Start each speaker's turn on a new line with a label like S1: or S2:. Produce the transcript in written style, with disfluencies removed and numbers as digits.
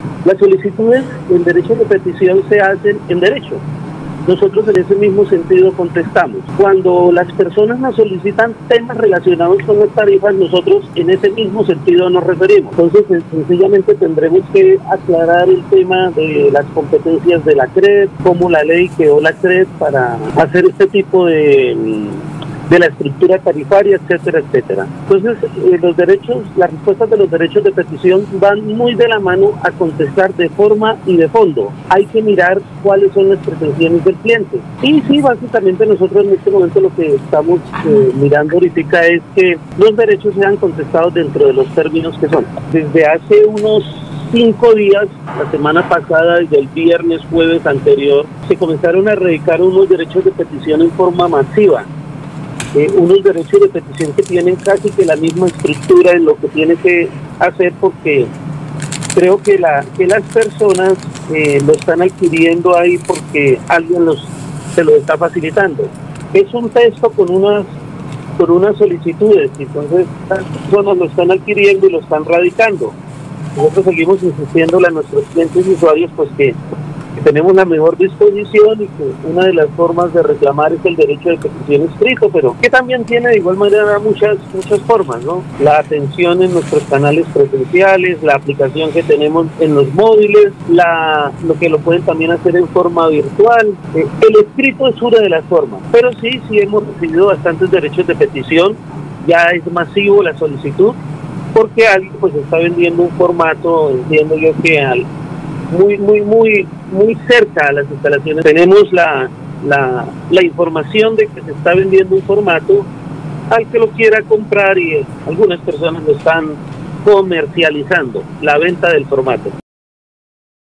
S1: Las solicitudes en derecho de petición se hacen en derecho. Nosotros en ese mismo sentido contestamos. Cuando las personas nos solicitan temas relacionados con las tarifas, nosotros en ese mismo sentido nos referimos. Entonces, sencillamente tendremos que aclarar el tema de las competencias de la CRED, cómo la ley quedó la CRED para hacer este tipo de la estructura tarifaria, etcétera, etcétera. Entonces, los derechos, las respuestas de los derechos de petición van muy de la mano a contestar de forma y de fondo. Hay que mirar cuáles son las pretensiones del cliente. Y sí, básicamente nosotros en este momento lo que estamos mirando ahorita es que los derechos sean contestados dentro de los términos que son. Desde hace unos 5 días, la semana pasada, desde el viernes, jueves anterior, se comenzaron a erradicar unos derechos de petición en forma masiva. Unos derechos de petición que tienen casi que la misma estructura en lo que tiene que hacer, porque creo que las personas lo están adquiriendo ahí porque alguien se lo está facilitando. Es un texto con unas solicitudes, y entonces las personas lo están adquiriendo y lo están radicando. Nosotros seguimos insistiéndole a nuestros clientes y usuarios pues que tenemos la mejor disposición y que una de las formas de reclamar es el derecho de petición escrito, pero que también tiene de igual manera muchas formas, ¿no? La atención en nuestros canales presenciales, la aplicación que tenemos en los móviles, lo que lo pueden también hacer en forma virtual. El escrito es una de las formas, pero sí hemos recibido bastantes derechos de petición. Ya es masivo la solicitud porque alguien pues está vendiendo un formato, entiendo yo que muy cerca a las instalaciones. Tenemos la información de que se está vendiendo un formato al que lo quiera comprar, y algunas personas lo están comercializando, la venta del formato.